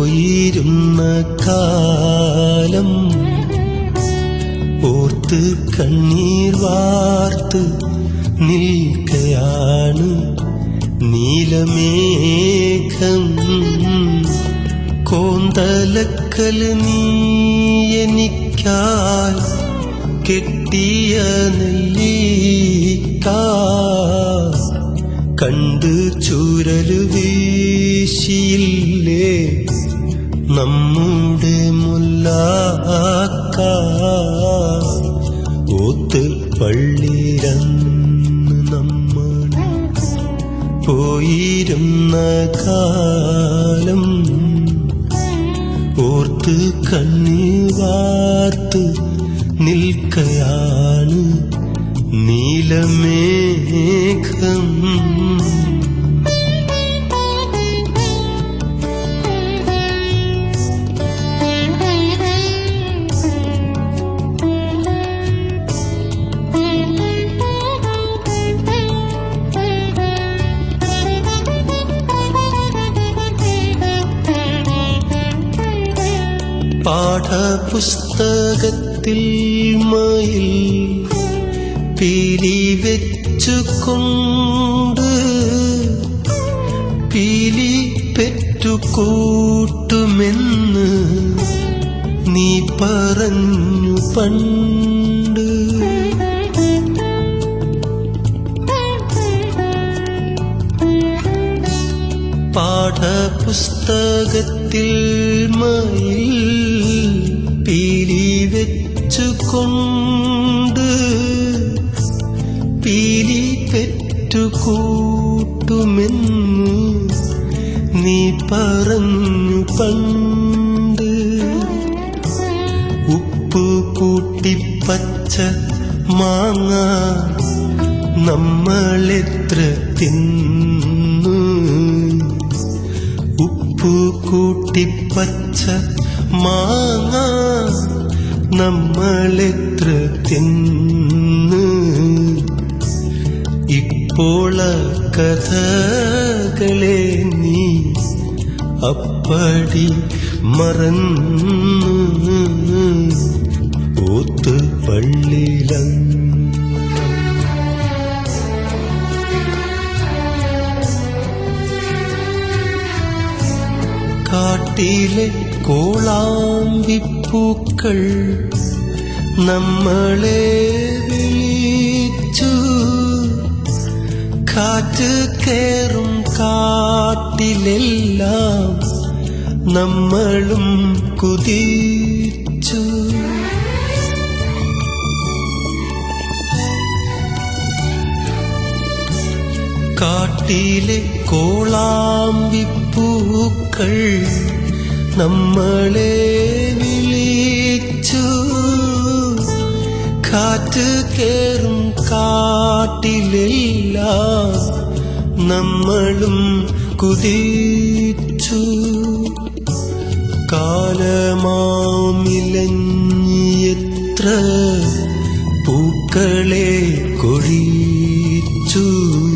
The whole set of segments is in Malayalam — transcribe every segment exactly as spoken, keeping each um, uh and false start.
പോയിരുന്ന കാലം ഓർത്ത് കണ്ണീർ വാർത്ത് നിൽക്കയാണ് നീലമേഘം. കോന്തലക്കൽ നീ എനിക്കായി കെട്ടിയ നെല്ലിക്ക കണ്ട് ചൂരല് വീശിയില്ലേ നമ്മുടെ മുല്ലാക്ക. ഓത്ത് പള്ളിരന്ന് നമ്മൾ പോയിരുന്ന കാലം ഓർത്ത് കണ്ണീർ വാർത്ത് നിൽക്കയാണ് നീലമേഘം. പാഠപുസ്തകത്തിൽ മയിൽ പീലി വെച്ചുകൊണ്ട് പീലി പെറ്റുകൂട്ടുമെന്ന് നീ പറഞ്ഞു പണ്ട്. പാഠപുസ്തകത്തിൽ മയിൽ പീലി വെച്ചുകൊണ്ട് പീലി പെറ്റുകൂട്ടുമെന്ന് നീ പറഞ്ഞു പണ്ട്. ഉപ്പു കൂട്ടി പച്ച മാങ്ങ നമ്മളെത്ര തിന്നു. ഉപ്പു കൂട്ടി പച്ച മാങ്ങ നമ്മളെത്ര തിന്ന്. ഇപ്പോൾ കഥകളെ നീ അപ്പടി മറന്നു. ഓത്ത് പള്ളിയിലങ്ങ് കാട്ടിലെ കോളാമ്പിപ്പൂക്കൾ നമ്മളെ വിളിച്ചു. കാറ്റ് കേറും കാട്ടിലെല്ലാം നമ്മളും കുതിച്ചു. കാട്ടിലെ കോളാമ്പിപ്പൂക്കൾ നമ്മളെ വിളിച്ചു. കാറ്റ് കേറും കാട്ടിലെല്ലാം നമ്മളും കുതിച്ചു. കാലമാമിലഞ്ഞിയെത്ര പൂക്കളെ കൊഴിച്ചു.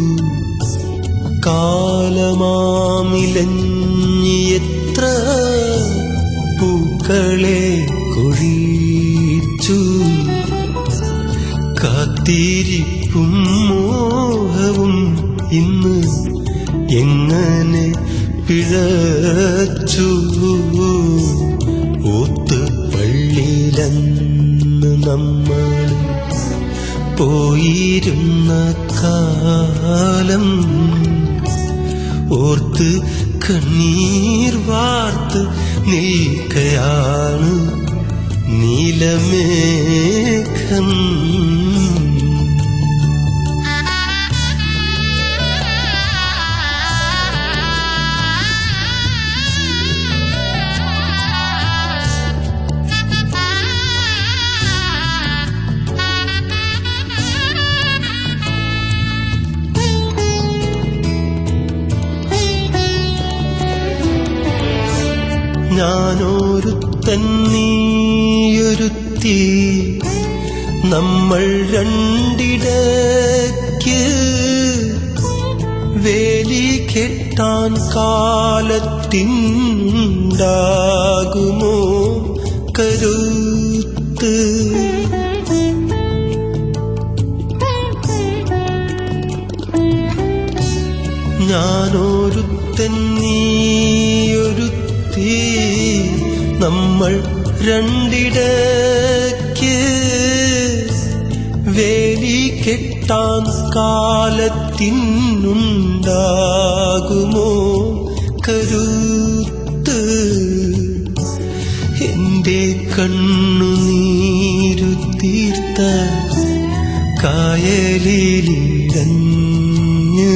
കാലമാമിലഞ്ഞിയെത്ര പൂക്കളെ കൊഴിച്ചു. കാത്തിരിപ്പും മോഹവും ഇന്ന് എങ്ങനെ പിഴച്ചു. ഓത്ത് പള്ളിയിലന്ന് നമ്മൾ പോയിരുന്ന കാലം ഓർത്ത് കണ്ണീർ വാർത്ത് നിൽക്കയാണ് നീലമേഘം. ഞാനൊരുത്തൻ നീയൊരുത്തി നമ്മൾ രണ്ടിടയ്ക്ക് വേലി കെട്ട കെട്ടാൻ കാലത്തിനുണ്ടാകുമോ കരുത്ത്? ഞാനൊരുത്തൻ നീയൊരുത്തി, നമ്മൾ രണ്ടിടയ്ക്ക് വേലി കെട്ടാൻ കാലത്തിനുണ്ടാകുമോ കരുത്ത്? എന്റെ കണ്ണുനീരു തീർത്ത കായലിലിടഞ്ഞ്,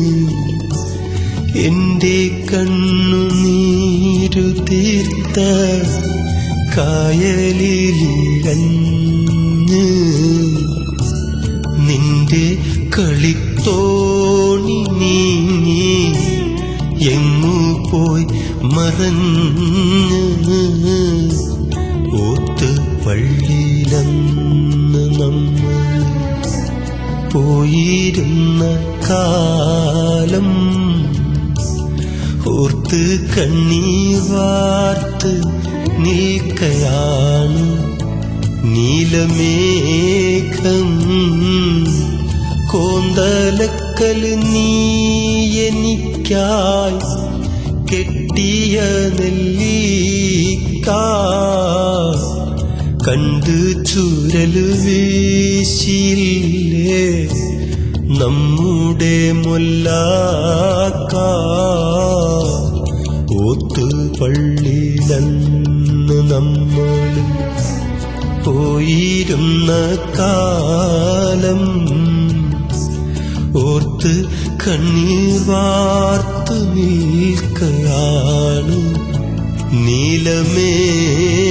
എന്റെ കണ്ണുനീരു തീർത്ത കായലിലിടഞ്ഞ്, നിന്റെ കളിത്തോണി നീങ്ങി എങ്ങു പോയി മറഞ്ഞ്, ഓത്ത് പള്ളിയിലന്ന് നമ്മൾ പോയിരുന്ന കാലം ഓർത്ത് കണ്ണീർ വാർത്ത് നിൽക്കയാണ് നീലമേഘം. കോന്തലക്കല് നീ എനിക്കായി കെട്ടിയ നെല്ലിക്ക കണ്ട് ചുരല് വീശില്ലേ നമ്മുടെ മൊല്ലാക്ക. ഓത്ത് പള്ളിയിലന്ന് നമ്മൾ പോയിരുന്ന കാലം ഓർത്ത് കണ്ണീർ വാർത്ത് നിൽക്കയാണ് നീലമേ